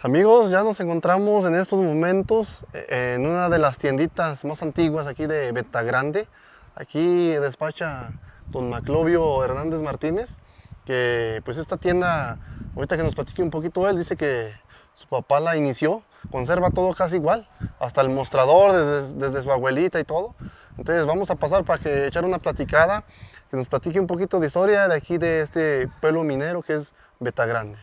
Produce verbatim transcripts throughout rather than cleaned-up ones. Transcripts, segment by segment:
Amigos, ya nos encontramos en estos momentos en una de las tienditas más antiguas aquí de Betagrande. Aquí despacha don Maclovio Hernández Martínez, que pues esta tienda, ahorita que nos platique un poquito él, dice que su papá la inició, conserva todo casi igual, hasta el mostrador desde, desde su abuelita y todo. Entonces vamos a pasar para que echar una platicada, que nos platique un poquito de historia de aquí de este pueblo minero que es Betagrande.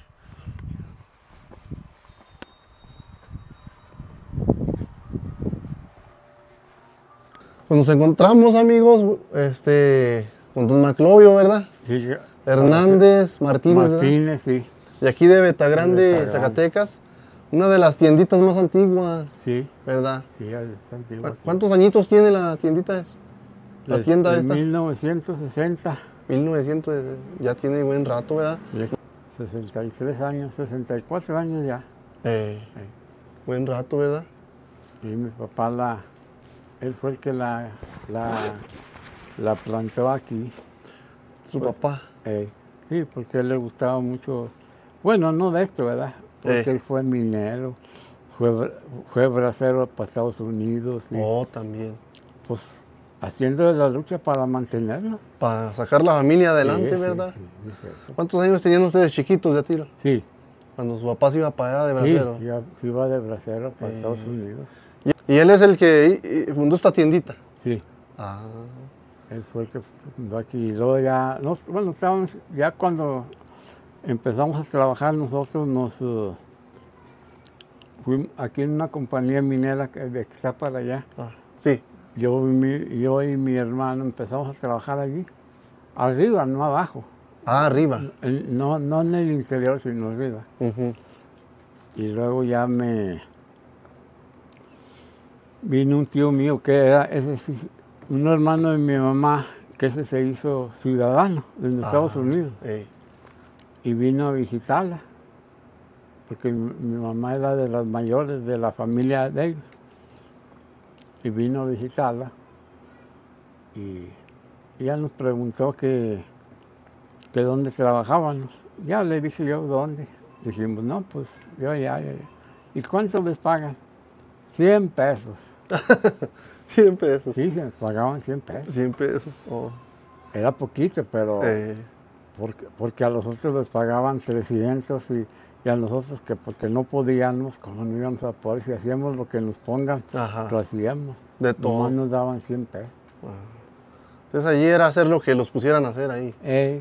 Pues nos encontramos, amigos, este, con don Maclovio, ¿verdad? Sí, Hernández Martínez, Martínez, ¿verdad? Sí. De aquí de Betagrande, De Betagrande, Zacatecas. Una de las tienditas más antiguas, sí, ¿verdad? Sí, es antiguo, sí. ¿Cuántos añitos tiene la tiendita esa? La Desde tienda esta. mil novecientos sesenta. mil novecientos, ya tiene buen rato, ¿verdad? sesenta y tres años, sesenta y cuatro años ya. Eh, Sí. Buen rato, ¿verdad? Y mi papá la, él fue el que la, la, la plantó aquí. Su Pues, papá. Eh, sí, porque a él le gustaba mucho, bueno, no de esto, ¿verdad? Porque Eh. él fue minero, fue, fue bracero para Estados Unidos. Y, Oh, también. pues haciendo la lucha para mantenernos. Para sacar la familia adelante, Sí, sí, ¿verdad? sí, sí, sí. ¿Cuántos años tenían ustedes chiquitos de a tiro? Sí. Cuando su papá se iba para allá de Sí, bracero. sí, iba- sí iba de bracero para Eh. Estados Unidos. Y, y él es el que i- i- fundó esta tiendita. Sí, Ah, él fue el que fundó aquí. Y luego ya, nos, bueno, estábamos, ya cuando empezamos a trabajar nosotros, nos uh, fuimos aquí en una compañía minera que, de que está para allá. ah, sí. Yo y, mi, yo y mi hermano empezamos a trabajar allí, arriba, no abajo. Ah, arriba. En- no, no en el interior, sino arriba. Ujú. Y luego ya me vino un tío mío que era ese, sí, un hermano de mi mamá, que ese se hizo ciudadano de los Ah, Estados Unidos, eh. y vino a visitarla, porque mi, mi mamá era de las mayores de la familia de ellos, y vino a visitarla, y ella nos preguntó que, que dónde trabajábamos. Ya le dije yo dónde. Dijimos, no, pues yo ya, ya, ya. ¿Y cuánto les pagan? cien pesos. cien pesos. Sí, se pagaban cien pesos. cien pesos. Oh. Era poquito, pero Eh, porque, porque a los otros les pagaban trescientos y, y a nosotros que porque no podíamos, como no íbamos a poder, si hacíamos lo que nos pongan, ajá. lo hacíamos. De todo. Nomás nos daban cien pesos. Ah. Entonces allí era hacer lo que los pusieran a hacer ahí. Eh,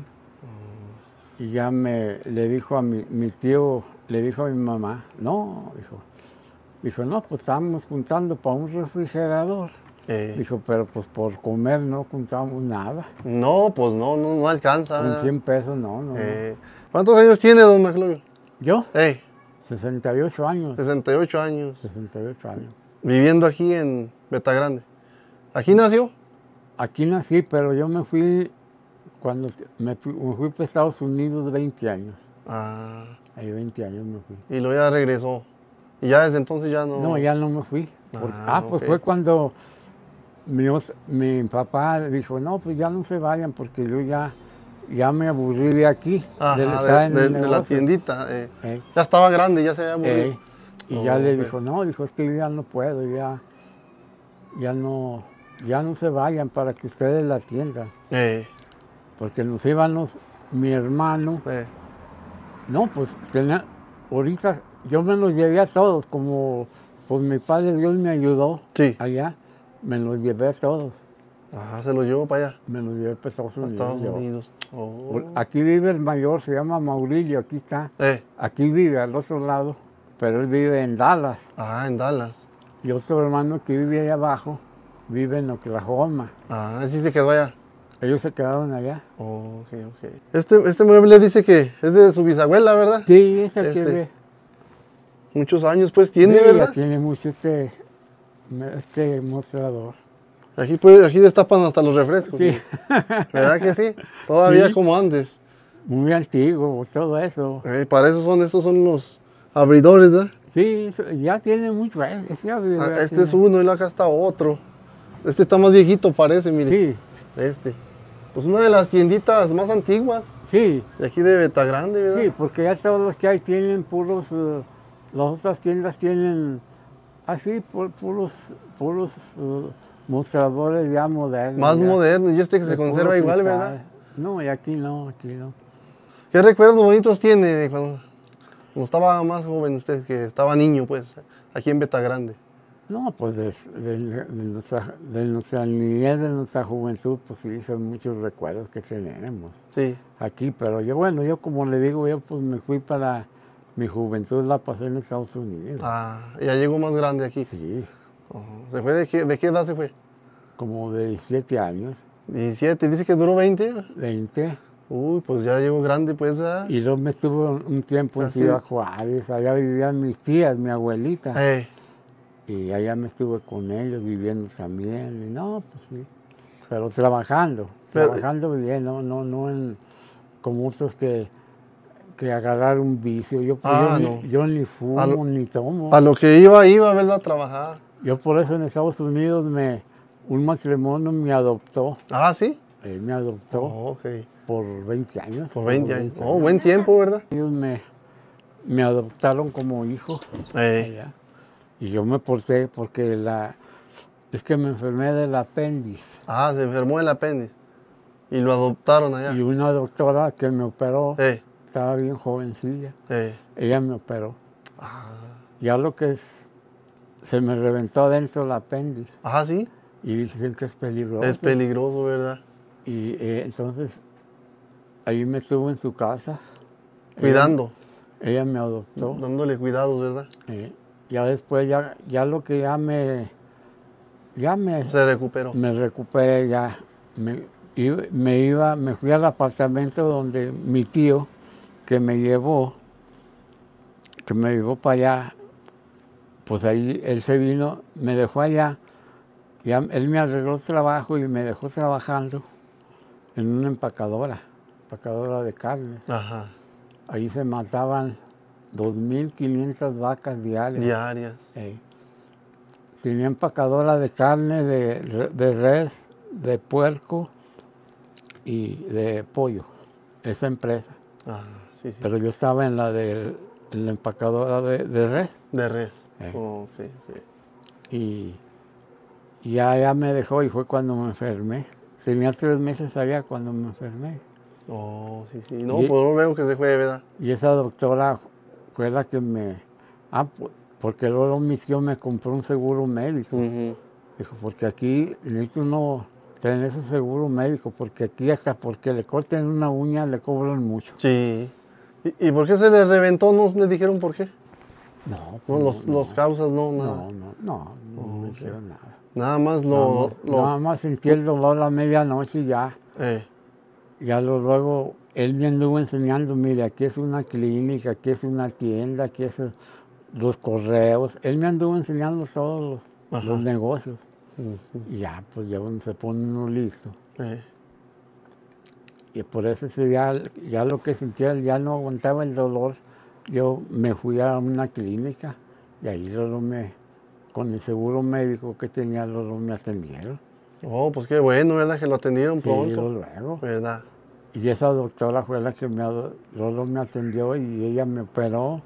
y ya me le dijo a mi, mi tío, le dijo a mi mamá, no, dijo, dijo, no, pues estábamos juntando para un refrigerador. Eh, Dijo, pero pues por comer no juntamos nada. no, pues no, no, no alcanza. Con ¿verdad? cien pesos no, no, no. Eh, ¿Cuántos años tiene don Maclovio? ¿Yo? Eh, sesenta y ocho años. sesenta y ocho años. sesenta y ocho años. Viviendo aquí en Betagrande. ¿Aquí nació? Aquí nací, pero yo me fui cuando me fui, me fui para Estados Unidos veinte años. Ah, Ahí veinte años me fui. y luego ya regresó. Y ya desde entonces ya no. No, ya no me fui. Porque- Ah, ah, pues ok. fue cuando mi, os- mi papá dijo, no, pues ya no se vayan porque yo ya, ya me aburrí de aquí, Ajá, del de, estar en de- el de la negocio. tiendita. eh. Eh, Ya estaba grande, ya se había aburrido. eh, y Oh, ya le ok. dijo, no, dijo, es que yo ya no puedo, ya, ya no, ya no se vayan para que ustedes la atiendan. Eh, Porque nos íbamos, mi hermano, eh. no, pues tenía, ahorita yo me los llevé a todos, como pues mi padre Dios me ayudó Sí. allá, me los llevé a todos, Ajá, se lo llevó para allá, me los llevé para Estados a Unidos. Estados yo. Unidos. Oh. Por- Aquí vive el mayor, se llama Maurilio, aquí está, Eh, aquí vive al otro lado, pero él vive en Dallas. ah, en Dallas. Y otro hermano que vive ahí abajo, vive en Oklahoma. Ah, él sí se quedó allá. Ellos se quedaron allá. Oh, ok, ok. Este, este mueble dice que es de su bisabuela, ¿verdad? Sí, este aquí Este, ve. Muchos años pues tiene, Sí, ya ¿verdad? tiene mucho este, este mostrador. Aquí, pues, aquí destapan hasta los refrescos. Sí, ¿Verdad que sí? Todavía Sí. como antes. muy antiguo, todo eso. Eh, para eso son, estos son los abridores, ¿verdad? Sí, eso ya tiene mucho. eh, Este, Ah, ya este tiene- es uno y acá está otro. Este está más viejito, parece, mire. Sí, Este. Pues una de las tienditas más antiguas sí, de aquí de Betagrande, ¿verdad? sí, porque ya todos los que hay tienen puros, eh, las otras tiendas tienen así pu- puros, puros uh, mostradores ya modernos. Más ya, moderno, y este que se de conserva puro igual, cristal. ¿verdad? No, y aquí no, aquí no. ¿Qué recuerdos bonitos tiene de cuando, cuando estaba más joven usted, que estaba niño, pues, aquí en Betagrande? No, pues de, de- de nuestra, de nuestra niñez, de nuestra juventud, pues sí, son muchos recuerdos que tenemos Sí. aquí. Pero yo, bueno, yo como le digo, yo pues me fui para mi juventud, la pasé en Estados Unidos. Ah, ya llegó más grande aquí. Sí, Oh, ¿se fue de qué, de qué edad se fue? como de diecisiete años, diecisiete, dice que duró veinte. veinte. Uy, pues ya llegó grande, pues. ¿Ah? Y luego me estuve un tiempo en Así- Ciudad Juárez, allá vivían mis tías, mi abuelita. Eh, Y allá me estuve con ellos viviendo también. Y no, pues sí. Pero trabajando, Pero- trabajando bien, no, no, no en, como otros que, que agarrar un vicio. Yo, pues, Ah, yo, no. ni, yo ni fumo, A lo- ni tomo. a lo que iba, iba, ¿verdad? A trabajar. Yo por eso en Estados Unidos me, un matrimonio me adoptó. Ah, ¿sí? Él me adoptó Oh, ok. por veinte años. Por veinte años. Oh, buen tiempo, ¿verdad? Ellos me, me adoptaron como hijo. Eh, Allá. Y yo me porté porque la, es que me enfermé del apéndice. ah, se enfermó el apéndice. Y lo adoptaron allá. Y una doctora que me operó, Eh, estaba bien jovencilla, eh. ella me operó. Ah, Ya lo que es, se me reventó adentro el apéndice ah, sí. y dicen que es peligroso. Es peligroso, ¿verdad? Y eh, entonces ahí me estuvo en su casa. Cuidando, Ella, ella me adoptó. dándole cuidados, ¿verdad? eh, ya después, ya, ya lo que ya me, ya me, Se recuperó. me recuperé, ya me, iba- me iba, me fui al apartamento donde mi tío, que me llevó, que me llevó para allá, pues ahí él se vino, me dejó allá, ya, él me arregló el trabajo y me dejó trabajando en una empacadora, empacadora de carnes. Ajá. Ahí se mataban dos mil quinientas vacas diarias. Diarias. Eh, Tenía empacadora de carne, de, re- de res, de puerco y de pollo, esa empresa. Ah, sí, sí. Pero yo estaba en la de en la empacadora de, de res De res. Eh. Oh, ok, ok. y ya, ya me dejó y fue cuando me enfermé. Tenía tres meses allá cuando me enfermé. Oh, sí, sí. No, Y- pues no veo que se fue, ¿verdad? Y esa doctora fue la que me... Ah, pu- porque luego mi tío me compró un seguro médico. Ujú. Dijo, porque aquí necesito uno tener ese seguro médico, porque aquí hasta porque le corten una uña le cobran mucho. Sí. ¿Y, y por qué se le reventó? ¿No le dijeron por qué? No, No, pues los, no, los causas, no, nada. no, no, no, no me Oh, hicieron nada. Nada más Nada lo... más, lo nada más sentí el dolor a medianoche y ya. eh, Ya lo- luego él me anduvo enseñando, mire, aquí es una clínica, aquí es una tienda, aquí es eh, los correos. Él me anduvo enseñando todos los, Ajá. los negocios. ujú, Y ya, pues ya uno se pone uno listo. eh. Y por eso sí, ya, ya lo que sentía, ya no aguantaba el dolor. Yo me fui a una clínica y ahí luego me, con el seguro médico que tenía, luego me atendieron. Oh, pues qué bueno, ¿verdad? Que lo atendieron Sí, pronto. luego. ¿Verdad? Y esa doctora fue la que me, ado- luego me atendió y ella me operó.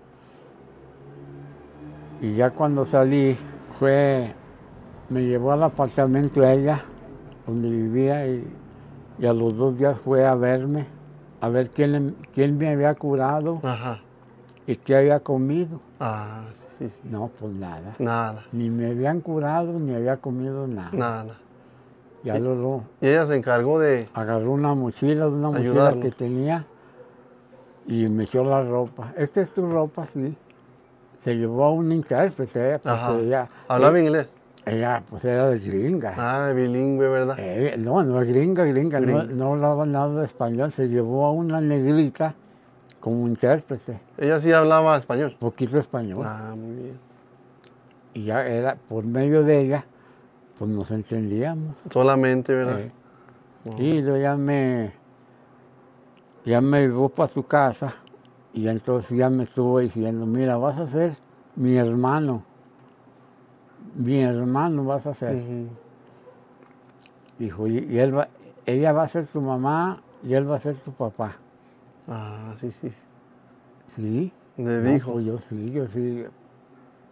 Y ya cuando salí, fue, me llevó al apartamento ella, donde vivía, y, y a los dos días fue a verme, a ver quién, quién me había curado Ajá. y qué había comido. Ah, sí, sí, sí. No, pues nada. Nada, Ni me habían curado, ni había comido nada. nada. Ya luego Y ella se encargó de... agarró una mochila, de una mochila Ayudarlo. que tenía y me echó la ropa. Esta es tu ropa, sí. Se llevó a un intérprete, porque Ajá. ella, ¿Hablaba inglés? ella pues era de gringa. Ah, bilingüe, ¿verdad? Eh, no, no es gringa, gringa, no, Gringa. no hablaba nada de español. Se llevó a una negrita como intérprete, Ella sí hablaba español. poquito español. Ah, muy bien. Y ya era, por medio de ella, pues nos entendíamos. Solamente, ¿verdad? Eh, Oh. Y luego ya me, ya me llevó para su casa y entonces ya me estuvo diciendo, mira, vas a ser mi hermano, mi hermano vas a ser. Ujú. Dijo, y, y él va, ella va a ser tu mamá y él va a ser tu papá. Ah, sí, sí. ¿Sí? Le No, dijo. pues yo sí, yo sí.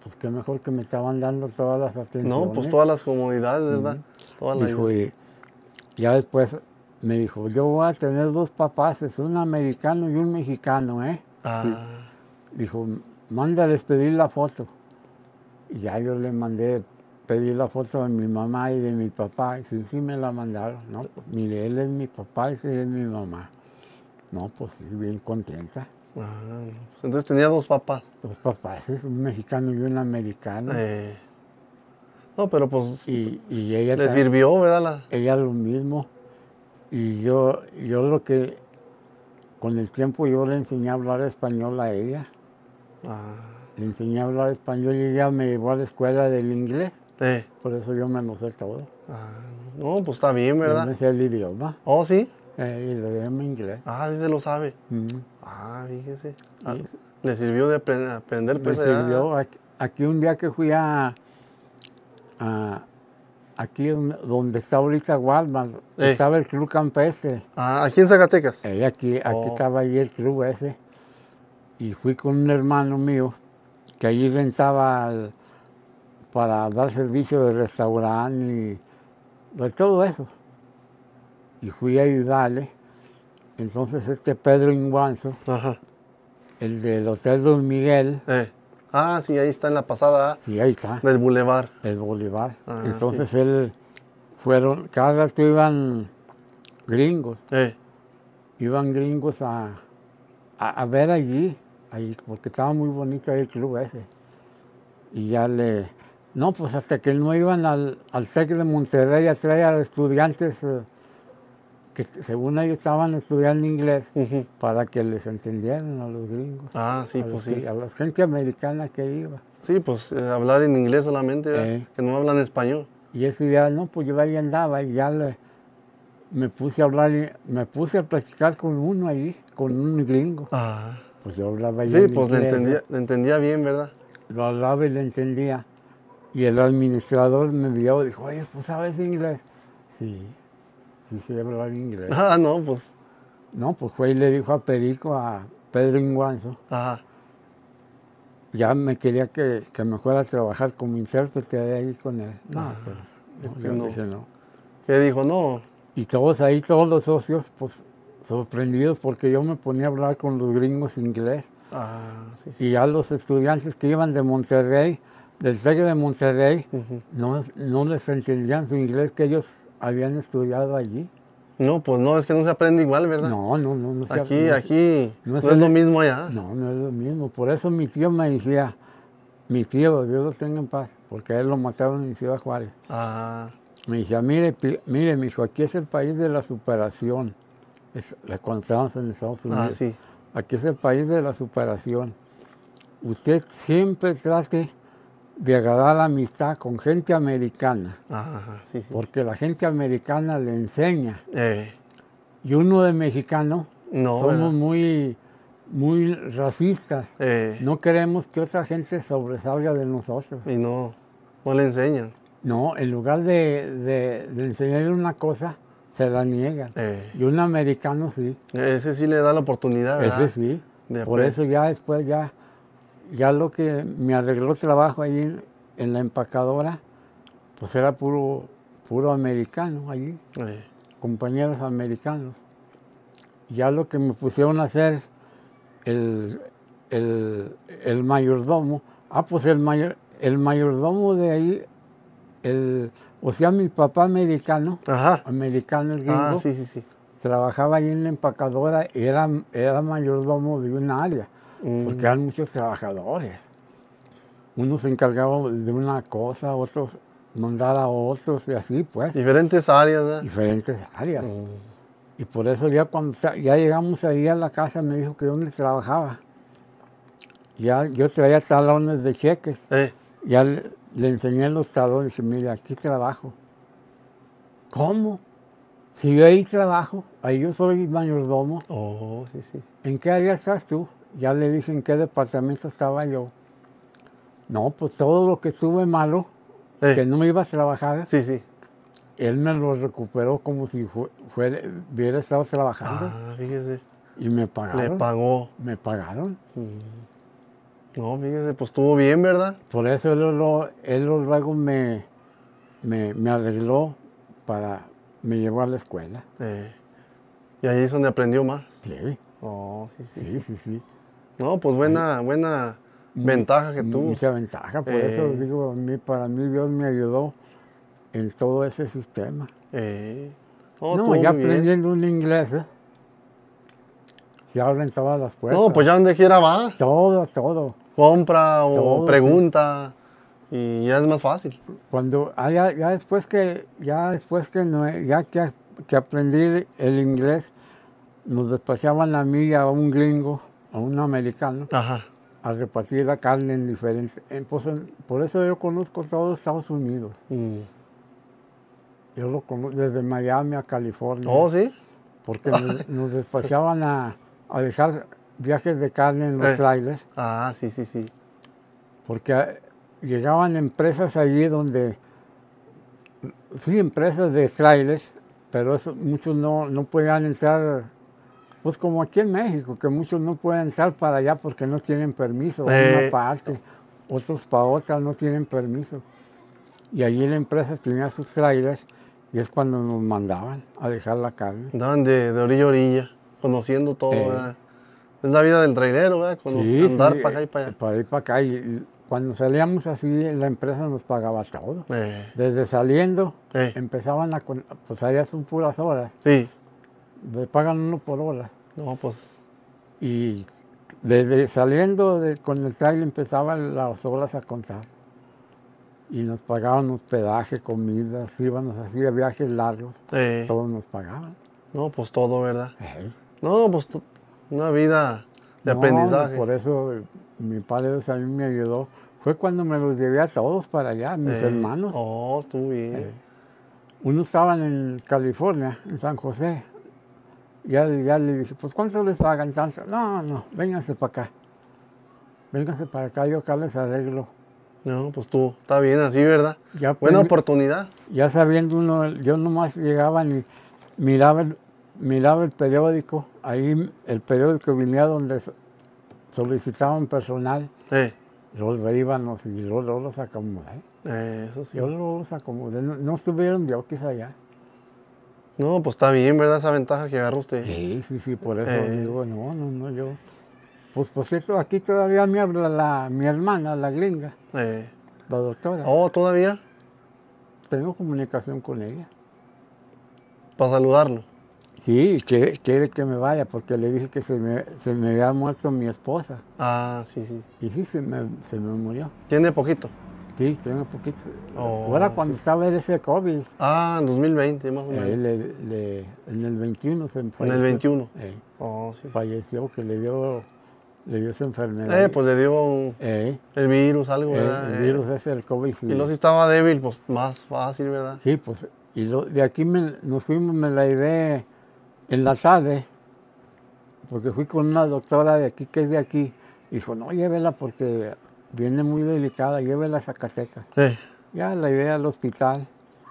pues qué mejor que me estaban dando todas las atenciones. No, pues todas las comodidades, ¿verdad? Uh-huh. Toda la Dijo, y ya después me dijo, yo voy a tener dos papás, un americano y un mexicano, ¿eh? Ah. Sí. Dijo, mándales pedir la foto. Y ya yo le mandé pedir la foto de mi mamá y de mi papá. Y sí, sí me la mandaron. No, pues mire, él es mi papá y él es mi mamá. No, pues sí, bien contenta. Ah, pues entonces tenía dos papás. Dos papás, es un mexicano y un americano. Eh. No, pero pues y, y ella le también, sirvió, ¿verdad? La... Ella lo mismo. Y yo, yo lo que, con el tiempo yo le enseñé a hablar español a ella. Ah. Le enseñé a hablar español y ella me llevó a la escuela del inglés. Eh. Por eso yo me lo sé todo. Ah, no, pues está bien, ¿verdad? Yo me sé el idioma. Oh, ¿sí? Eh, y el idioma inglés. Ah, sí se lo sabe. Mm. Ah, fíjese. Ah, Y le sirvió de aprender, aprender me pues allá. sirvió. Aquí, aquí un día que fui a, a aquí donde está ahorita Walmart, Eh. estaba el club campestre. Ah, aquí en Zacatecas. Eh, aquí, aquí Oh. estaba ahí el club ese. Y fui con un hermano mío que allí rentaba el, para dar servicio de restaurante y de todo eso. Y fui a ayudarle. Entonces este Pedro Inguanzo, Ajá. el del Hotel Don Miguel, Eh. Ah, sí, ahí está en la pasada sí, ahí está, del Boulevard. el Bolívar. Ah, Entonces él, fueron, cada rato iban gringos, Eh. iban gringos a, a, a ver allí, allí, porque estaba muy bonito ahí el club ese. Y ya le, no, pues hasta que no iban al, al TEC de Monterrey a traer a estudiantes eh, que según ellos estaban estudiando inglés, Uh-huh. para que les entendieran a los gringos. Ah, sí, a pues los sí. que- a la gente americana que iba. Sí, pues eh, hablar en inglés solamente, ¿verdad? Eh. Que no hablan español. Y ese día, no, pues yo ahí andaba y ya le, me puse a hablar, y me puse a practicar con uno allí, con un gringo. Ah. Pues yo hablaba ahí Sí, en pues le inglés, entendía, ¿eh? le entendía bien, ¿verdad? Lo hablaba y le entendía. Y el administrador me vio y dijo, oye, pues ¿sabes inglés? Sí, sí sé hablar inglés. Ah, no, pues. No, pues fue y le dijo a Perico, a Pedro Inguanzo, Ajá. ya me quería que, que me fuera a trabajar como intérprete de ahí con él. No, Ah, pero yo no, que yo no. dije no. Que dijo, no. Y todos ahí, todos los socios, pues sorprendidos porque yo me ponía a hablar con los gringos inglés. Ah, sí, sí. Y ya los estudiantes que iban de Monterrey, del TEC de Monterrey, Uh-huh. no, no les entendían su inglés que ellos habían estudiado allí. No, pues no, es que no se aprende igual, ¿verdad? No, no, no. no se- Aquí, no se- aquí no no, se es lo le- mismo allá. No, no es lo mismo. Por eso mi tío me decía, mi tío, Dios lo tenga en paz, porque a él lo mataron en Ciudad Juárez. Ah, Me decía, mire, pi- mire, mijo, aquí es el país de la superación. Es, cuando estábamos en Estados Unidos. ah, sí. Aquí es el país de la superación. Usted siempre trate de agarrar amistad con gente americana, Ajá, sí, sí. porque la gente americana le enseña. Eh, Y uno de mexicano, no, somos ¿verdad? muy, muy racistas. Eh, No queremos que otra gente sobresalga de nosotros. y no, no le enseñan. No, en lugar de, de, de enseñarle una cosa, se la niegan. Eh, Y un americano sí, ese sí le da la oportunidad, ¿verdad? ese sí. De Por aprender. eso ya después ya, ya lo que me arregló trabajo allí en, en la empacadora, pues era puro, puro americano allí, Eh, compañeros americanos. Ya lo que me pusieron a hacer el, el, el mayordomo, ah, pues el, mayor, el mayordomo de ahí, el, o sea, mi papá americano, Ajá. americano el gringo, Ah, sí, sí, sí. trabajaba ahí en la empacadora y era, era mayordomo de un área, Mm. porque eran muchos trabajadores. Unos se encargaban de una cosa, otros mandar a otros y así, pues, Diferentes áreas, ¿verdad? diferentes áreas. Mm. Y por eso ya cuando ta- ya llegamos ahí a la casa me dijo que dónde trabajaba. Ya yo traía talones de cheques. Eh, Ya le, le enseñé los talones y dije, mire, aquí trabajo. ¿Cómo? Si yo ahí trabajo, ahí yo soy mayordomo. oh, sí, sí. ¿En qué área estás tú? Ya le dije en qué departamento estaba yo. No, pues todo lo que estuve malo, Eh, que no me iba a trabajar, sí, sí. él me lo recuperó como si fu- fuera, hubiera estado trabajando. Ah, fíjese. Y me pagaron. Le pagó. Me pagaron. Mm. No, fíjese, pues estuvo bien, ¿verdad? Por eso él, lo- él luego me, me, me arregló para, me llevó a la escuela. Eh, y ahí es donde aprendió más. Sí, Oh, sí, sí, sí, sí. sí, sí. No, pues buena, buena Mu- ventaja que tuvo. Mucha ventaja, por Eh. eso digo, a mí, para mí Dios me ayudó en todo ese sistema. Eh, no, No, estuvo ya muy bien. aprendiendo un inglés, ¿eh? Se abren todas las puertas. No, pues ya donde quiera va. Todo, todo. Compra o Todo, pregunta y ya es más fácil. Cuando, ah, ya, ya después que, ya después que, no, ya que, que aprendí el inglés, nos despachaban a mí y a un gringo, a un americano, Ajá. a repartir la carne en diferentes. en- pues, en- por eso yo conozco todo Estados Unidos. Mm. Yo lo conozco desde Miami a California. Oh, sí. Porque nos, nos despachaban a, a dejar viajes de carne en los Eh. trailers. Ah, sí, sí, sí. Porque eh, llegaban empresas allí donde, sí, empresas de trailers, pero eso, muchos no, no podían entrar, pues como aquí en México, que muchos no pueden entrar para allá porque no tienen permiso, Eh. una parte, otros para otra no tienen permiso. Y allí la empresa tenía sus trailers y es cuando nos mandaban a dejar la carne. Andaban de, de orilla a orilla, conociendo todo, Eh. ¿verdad? Es la vida del trailero, ¿verdad? Cono- andar sí, para acá y para allá. Para ir para acá. Y, y cuando salíamos así, la empresa nos pagaba todo. Eh, Desde saliendo, Eh. empezaban a, con- pues allá son puras horas, sí. le pagan uno por hora. No, pues. Y desde saliendo de- con el trailer empezaban las horas a contar. Y nos pagaban hospedaje, comidas, íbamos así a viajes largos, Eh, todos nos pagaban. no, pues todo, ¿verdad? Ey. No, pues to- una vida de No, aprendizaje. por eso eh, mi padre Dios a mí me ayudó. Fue cuando me los llevé a todos para allá, mis Eh, hermanos. Oh, estuvo bien. Eh, Unos estaban en California, en San José. Ya, ya le dije, pues ¿cuánto les pagan tanto? No, no, vénganse para acá. Vénganse para acá, yo acá les arreglo. No, pues tú, está bien así, ¿verdad? Ya, Buena pues, oportunidad. ya sabiendo uno, yo nomás llegaba y miraba el, miraba el periódico. Ahí el periódico venía donde so- solicitaban personal. Eh, Los íbamos y luego, luego los acomodé. eh, eso sí. Yo luego los acomodé. No, no estuvieron diokis allá. No, pues está bien, ¿verdad? Esa ventaja que agarra usted. Sí, sí, sí, por eso Eh. digo, no, no, no, yo. Pues por cierto, aquí todavía me habla la, mi hermana, la gringa, Eh, la doctora. oh, todavía, Tengo comunicación con ella. para saludarlo. Sí, quiere, quiere que me vaya porque le dije que se me, se me había muerto mi esposa. Ah, sí, sí. Y sí, se me, se me murió. Tiene poquito. Sí, tengo poquito. Oh, Ahora cuando sí. estaba en ese COVID, Ah, en dos mil veinte, más o menos. eh, le- le- en el veintiuno se en falleció. el veintiuno. Eh, Oh, sí. falleció, que le dio, le dio esa enfermedad. Eh, pues le dio un- Eh, el virus, algo, eh, ¿verdad? el Eh, virus ese del COVID. Sí. Y luego si estaba débil, pues más fácil, ¿verdad? Sí, pues, y lo- de aquí me- nos fuimos, me la llevé en la tarde, porque fui con una doctora de aquí, que es de aquí, y dijo, no, llévela porque viene muy delicada, llévela a Zacatecas. Eh, Ya la llevé al hospital,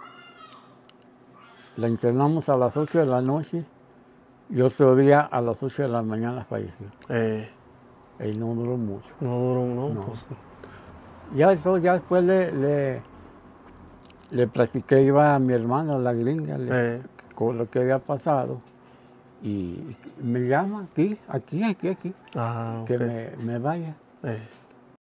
la internamos a las ocho de la noche, y otro día a las ocho de la mañana falleció. eh, Y no duró mucho. no duró, no, No. pues. Ya, entonces, ya después le, le, le platiqué, iba a mi hermana, la gringa, le- Eh, con lo que había pasado. Y me llama aquí, aquí, aquí, aquí, ah, que ok. me, me vaya. Eh,